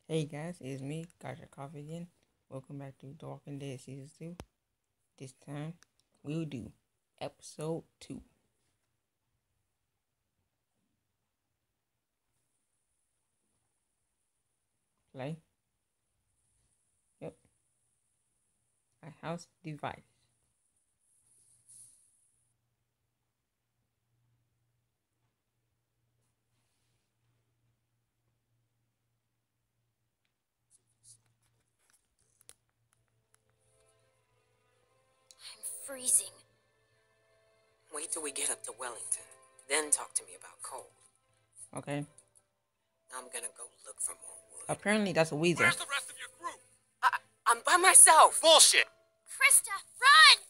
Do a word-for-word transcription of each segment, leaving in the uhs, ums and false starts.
Hey guys, it's me, Doctor Carver again. Welcome back to The Walking Dead Season two. This time, we'll do Episode two. Play. Yep. A house divided. I'm freezing. Wait till we get up to Wellington. Then talk to me about cold. Okay. I'm gonna go look for more wood. Apparently, that's a Weezer. Where's the rest of your group? I, I'm by myself. Bullshit! Krista, run!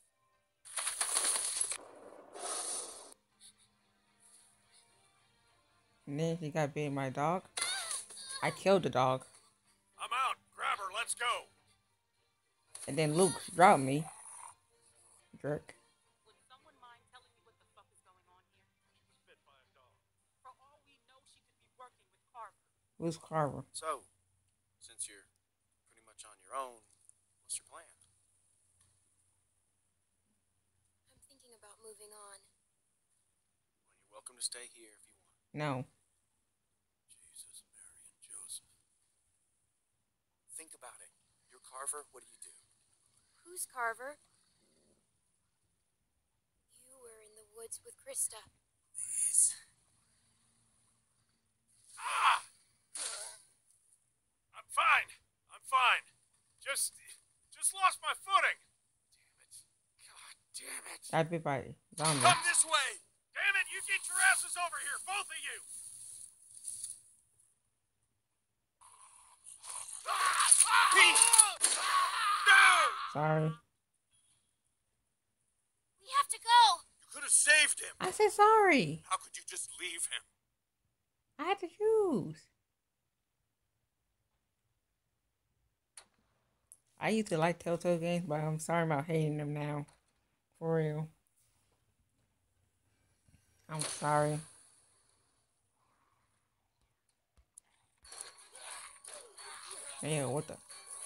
And then she got bit by a dog. I killed the dog. I'm out. Grab her. Let's go. And then Luke dropped me. Jerk. Would someone mind telling me what the fuck is going on here? She was bit by a dog. For all we know, she could be working with Carver. Who's Carver? So, since you're pretty much on your own, what's your plan? I'm thinking about moving on. Well, you're welcome to stay here if you want. No. Jesus, Mary, and Joseph. Think about it. You're Carver. What do you do? Who's Carver? You were in the woods with Krista. Please. Ah! I'm fine. I'm fine. Just, just lost my footing. Damn it. God damn it. Got bit by a zombie. Come this way. Damn it, you get your asses over here, both of you. Pete! No! Sorry. We have to go! You could have saved him. I said sorry. How could you just leave him? I had to choose. I used to like Telltale games, but I'm sorry about hating them now. For real. I'm sorry. Yeah, what the?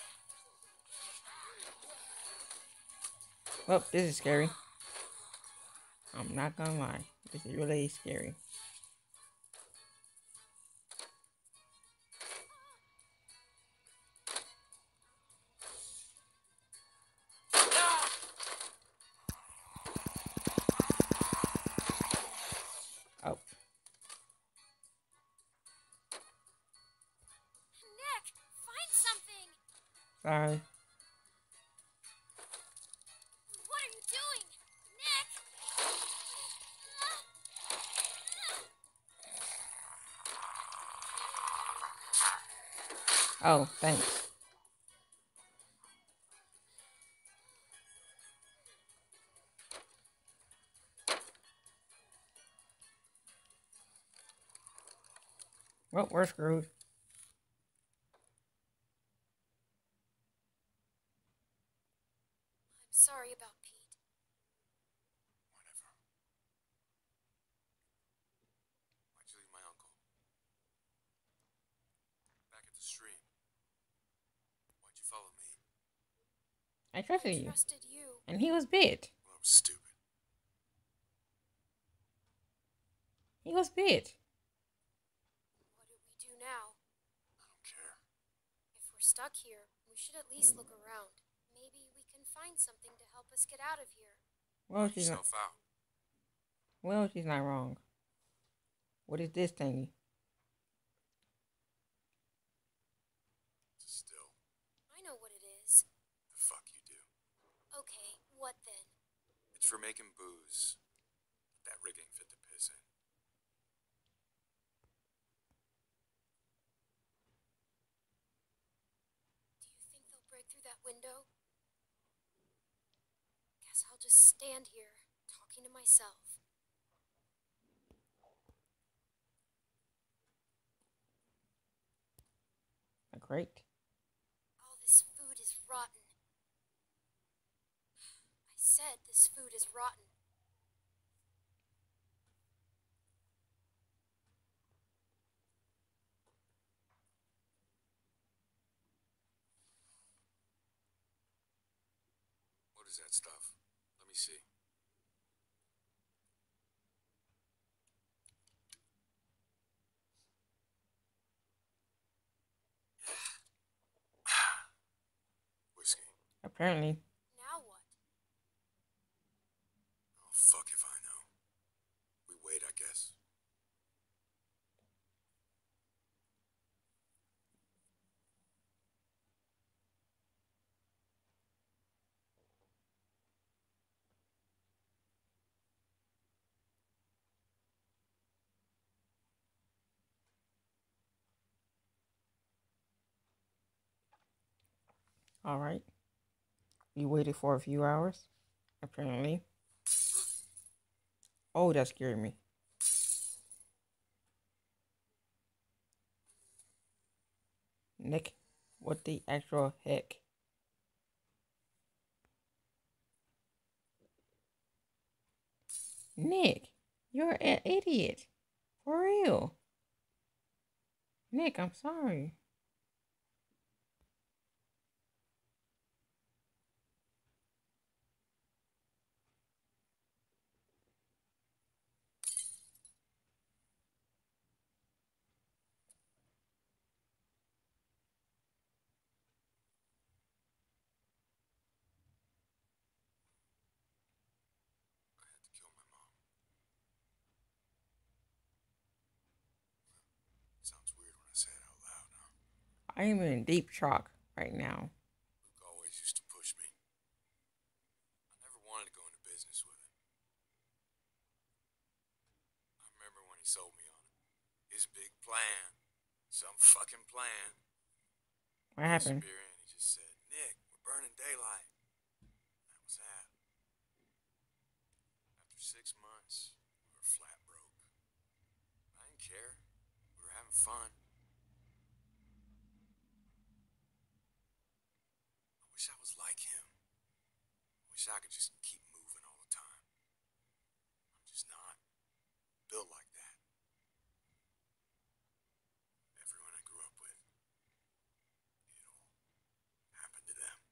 Well, this is scary. I'm not gonna lie. This is really scary. Oh, Nick, find something! sorry. What are you doing? Nick! Oh, thanks. Well, we're screwed. I'm sorry about Pete. Whatever. Why'd you leave my uncle? Back at the stream. Why'd you follow me? I trusted I you. trusted you. And he was bit. Well, it was stupid. He was bit. What do we do now? I don't care. If we're stuck here, we should at least look around. Maybe we can find something to help us get out of here. Well, Knock she's not. yourself out. Well, she's not wrong. What is this thingy? Just still. I know what it is. The fuck you do. Okay, what then? It's for making booze. That rigging fit the piss in. Do you think they'll break through that window? Guess I'll just stand here, talking to myself. Great. All this food is rotten. I said this food is rotten. What is that stuff? Let me see. Whiskey. Apparently. Now what? Oh, fuck if I know. We wait, I guess. All right. We waited for a few hours. Apparently. Oh, that scared me. Nick, what the actual heck? Nick, you're an idiot. For real. Nick, I'm sorry. I had to kill my mom. Sounds weird when I say it out loud, huh? I am in deep shock right now. Luke always used to push me. I never wanted to go into business with him. I remember when he sold me on it. His big plan. Some fucking plan. What happened? Disappearing, he just said, Nick, we're burning daylight. That was that. After six months, we were flat broke. I didn't care. We were having fun. I wish I was like him. I wish I could just keep moving all the time. I'm just not built like that. Everyone I grew up with, it all happened to them.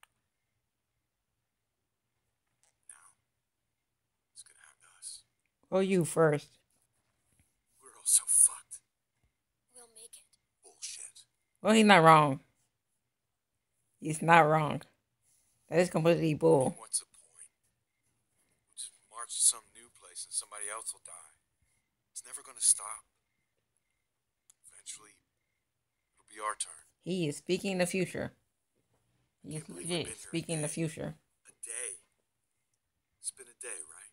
Now, it's gonna happen to us. Oh, you first. We're all so fucked. We'll make it. Bullshit. Well, he's not wrong. He's not wrong. That is completely I bull. mean, what's the point? We'll just march to some new place and somebody else will die. It's never gonna stop. Eventually, it'll be our turn. He is speaking the future. He's Can't believe we've been legit here a speaking the day. future. A day. It's been a day, right?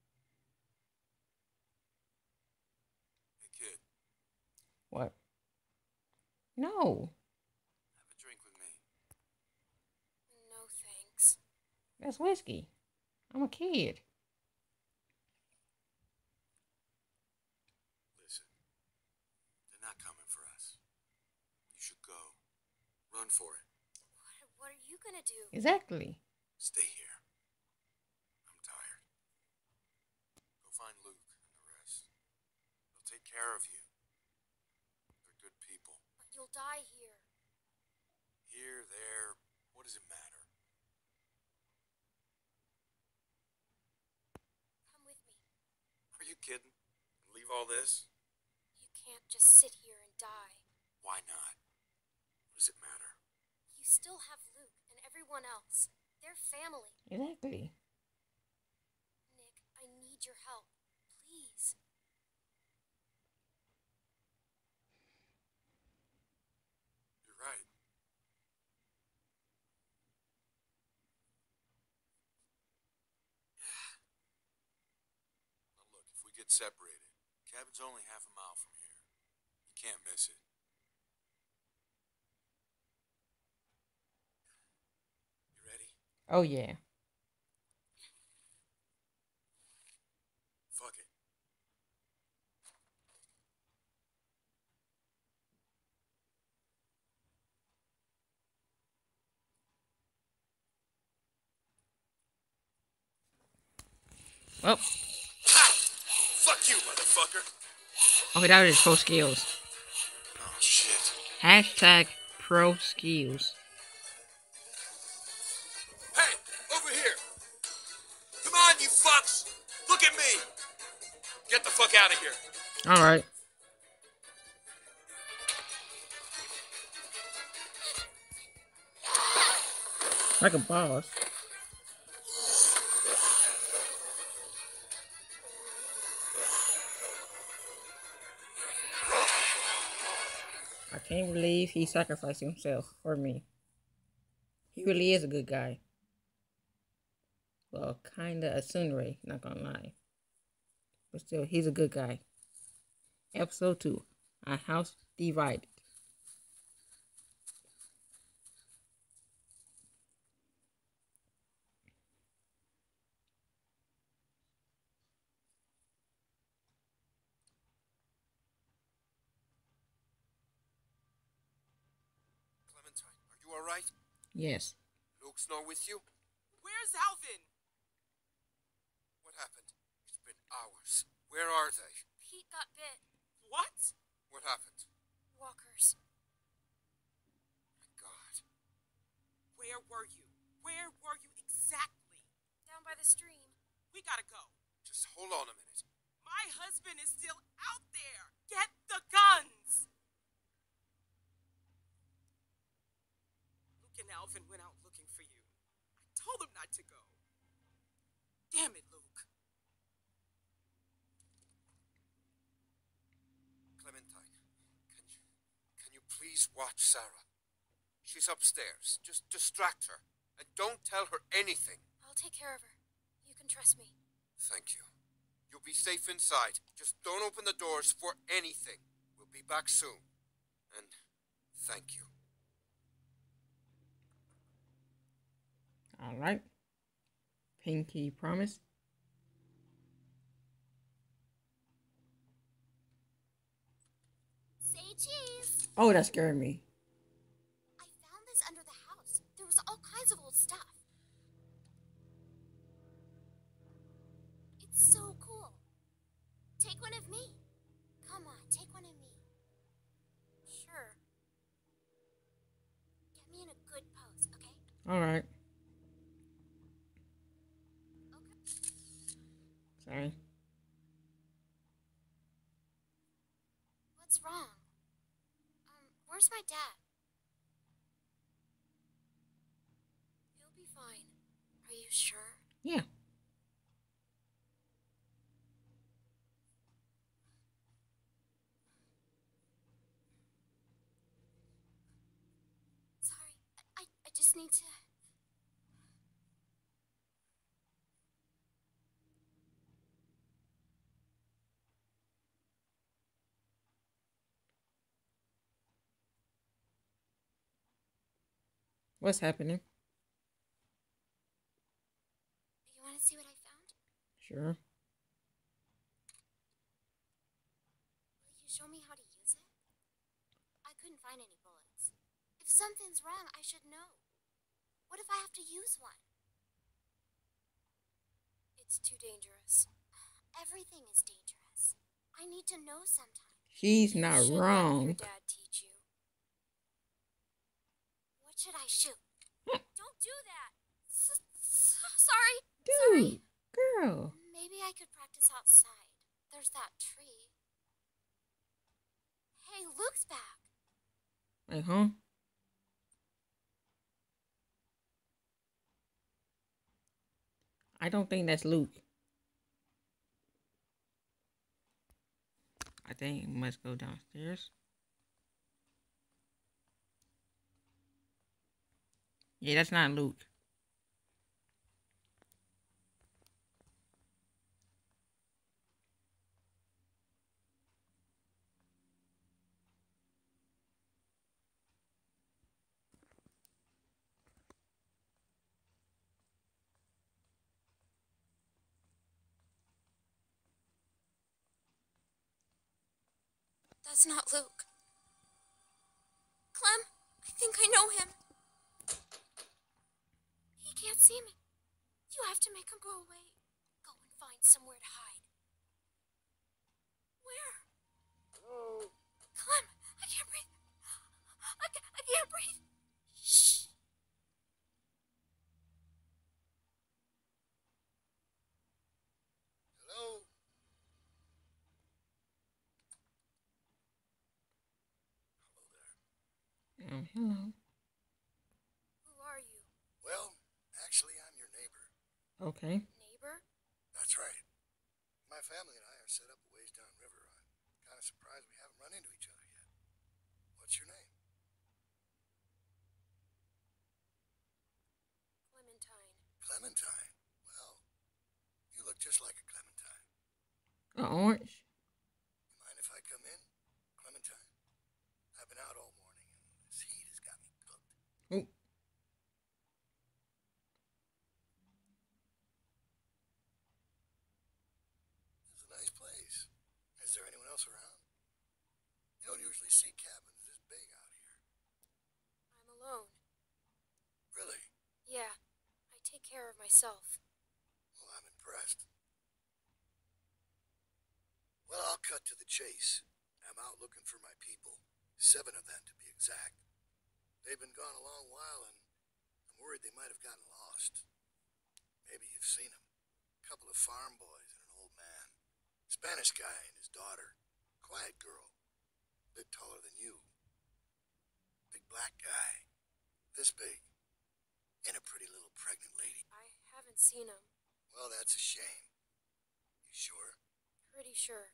Hey, kid, What? No. have a drink with me. No thanks. That's whiskey. I'm a kid. Listen, they're not coming for us. You should go. Run for it. What, what are you gonna do? Exactly. Stay here. I'm tired. Go find Luke and the rest. They'll take care of you. They're good people. But you'll die here. Here, there, what does it matter? Come with me. Are you kidding? Leave all this? You can't just sit here and die. Why not? What does it matter? You still have Luke and everyone else. They're family. Exactly. Nick, I need your help. Please. You're right. Now look, if we get separated, cabin's only half a mile from here. You can't miss it. You ready? Oh, yeah. Fuck it. Well, Ha! Fuck you, motherfucker! okay, that was pro skills. Oh, shit. Hashtag pro skills. Hey, over here! at me! Get the fuck out of here. All right. Like a boss. I can't believe he sacrificed himself for me. He really is a good guy. Well, kinda a Sunray, not gonna lie. But still, he's a good guy. Episode two. A House Divided. Clementine, are you alright? Yes. Luke's not with you? Where's Alvin? What happened? It's been hours. Where are they? Pete got bit. What? What happened? Walkers. My God. Where were you? Where were you exactly? Down by the stream. We gotta go. Just hold on a minute. My husband is still out there. Get the guns. Luke and Alvin went out looking for you. I told them not to go. Damn it, Luke. Clementine, can you, can you please watch Sarah? She's upstairs. Just distract her. And don't tell her anything. I'll take care of her. You can trust me. Thank you. You'll be safe inside. Just don't open the doors for anything. We'll be back soon. And thank you. All right. Pinky promise. Say cheese. Oh, that scared me. I found this under the house. There was all kinds of old stuff. It's so cool. Take one of me. Come on, take one of me. Sure. Get me in a good pose, okay? All right. Okay. Sorry. What's wrong? Um, where's my dad? He'll be fine. Are you sure? Yeah. Sorry, I, I, I just need to... What's happening? You want to see what I found? Sure. Will you show me how to use it? I couldn't find any bullets. If something's wrong, I should know. What if I have to use one? It's too dangerous. Everything is dangerous. I need to know sometimes. She's not Should let wrong. your dad teach you. What should I shoot? Don't do that. S- s- sorry. Dude, Sorry. girl. Maybe I could practice outside. There's that tree. Hey, Luke's back. Like, huh? I don't think that's Luke. I think it must go downstairs. Yeah, that's not Luke. That's not Luke. Clem, I think I know him. He can't see me. You have to make him go away. Go and find somewhere to hide. Where? Hello? Clem, I can't breathe. I, ca- I can't breathe. Shh. Hello? Oh, hello. Who are you? Well, actually, I'm your neighbor. Okay. Neighbor? That's right. My family and I are set up a ways downriver. I'm kind of surprised we haven't run into each other yet. What's your name? Clementine. Clementine. Well, you look just like a clementine. A orange. You mind if I come in, Clementine? I've been out all morning, and this heat has got me cooked. Oh. It's a nice place. Is there anyone else around? You don't usually see cabins this big out here. I'm alone. Really? Yeah, I take care of myself. Well, I'm impressed. Well, I'll cut to the chase. I'm out looking for my people. Seven of them, to be exact. They've been gone a long while, and I'm worried they might have gotten lost. Maybe you've seen them. A couple of farm boys and an old man. Spanish guy and his daughter. Quiet girl. A bit taller than you. Big black guy. This big. And a pretty little pregnant lady. I haven't seen him. Well, that's a shame. You sure? Pretty sure.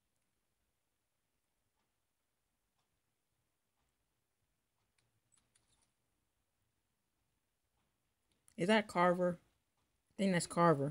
Is that Carver? I think that's Carver.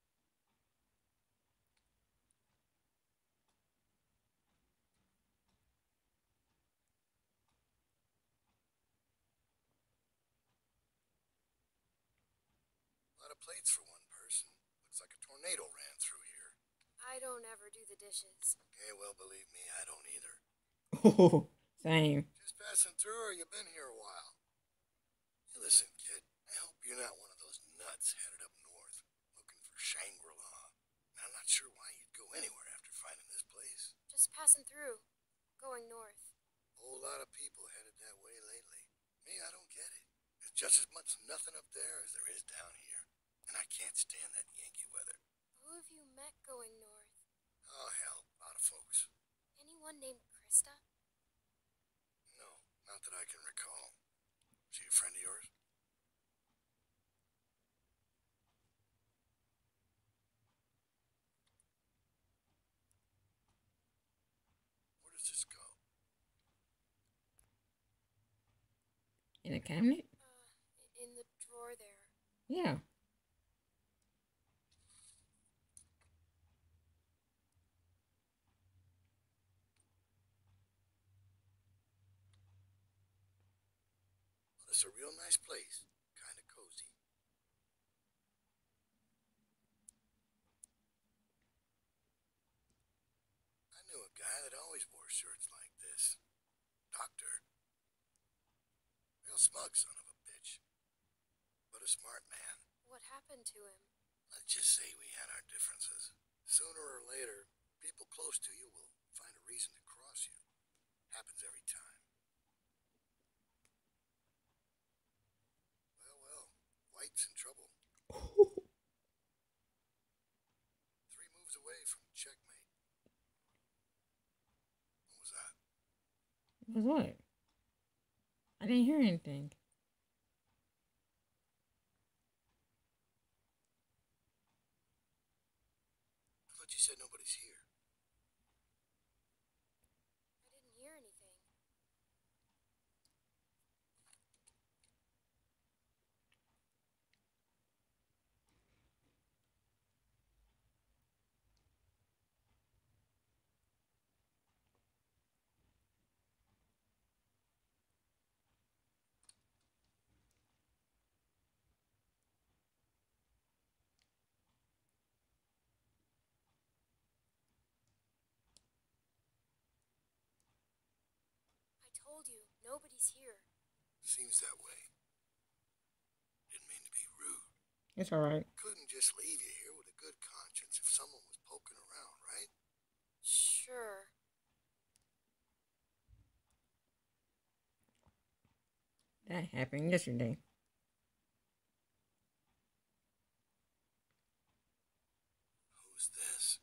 A lot of plates for one person. Looks like a tornado ran through here. I don't ever do the dishes. Okay, well, believe me, I don't either. Oh, same. Just passing through, or you been here a while? Hey, listen, kid, I hope you're not one of those nuts headed up north, looking for Shangri-La. I'm not sure why you'd go anywhere after finding this place. Just passing through. Going north. A whole lot of people headed that way lately. Me, I don't get it. There's just as much nothing up there as there is down here. And I can't stand that Yankee weather. Who have you met going north? Oh, hell, a lot of folks. Anyone named Krista? No, not that I can recall. Is she a friend of yours? Where does this go? In a cabinet? Uh, in the drawer there. Yeah. Well, it's a real nice place. Kind of cozy. I knew a guy that always wore shirts like this. Doctor. Real smug son of a bitch. But a smart man. What happened to him? Let's just say we had our differences. Sooner or later, people close to you will find a reason to cross you. Happens every time. Well, well, White's in trouble. Three moves away from checkmate. What was that? Was what? I didn't hear anything. I thought you said nobody's here. I didn't hear anything. I told you, nobody's here. Seems that way. Didn't mean to be rude. It's alright. Couldn't just leave you here with a good conscience if someone was poking around, right? Sure. That happened yesterday. Who's this?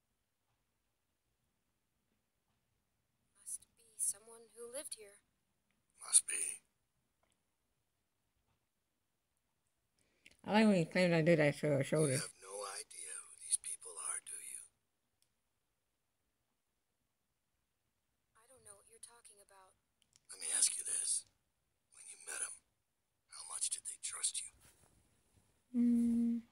Must be someone who lived here. Must be. I like when he claims I did that to her You shoulder. have no idea who these people are, do you? I don't know what you're talking about. Let me ask you this. When you met them, how much did they trust you? Mm.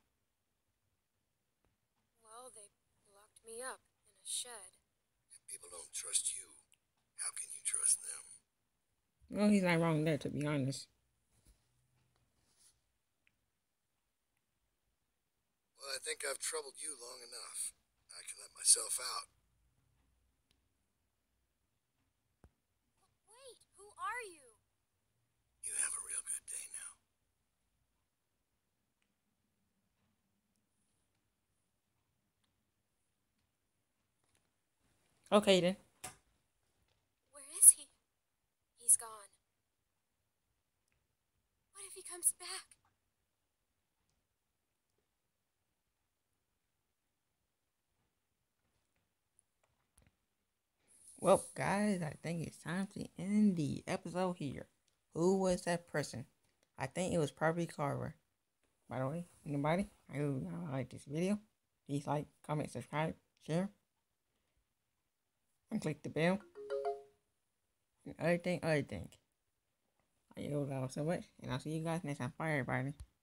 Well, they locked me up in a shed. If people don't trust you, how can you trust them? Well, he's not wrong there, to be honest. Well, I think I've troubled you long enough. I can let myself out. Wait, who are you? You have a real good day now. Okay, then. Where is he? He's gone. What if he comes back? Well, guys, I think it's time to end the episode here. Who was that person? I think it was probably Carver. By the way, anybody? I hope y'all like this video. Please like, comment, subscribe, share, and click the bell. And everything, everything. I love y'all so much, and I'll see you guys next time. Bye, everybody.